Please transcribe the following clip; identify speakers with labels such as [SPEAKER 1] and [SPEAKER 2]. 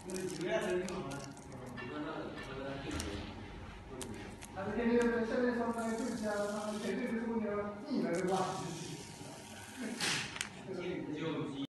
[SPEAKER 1] 他是天天在下面上班，就是啊，他们绝对是为了避免的话。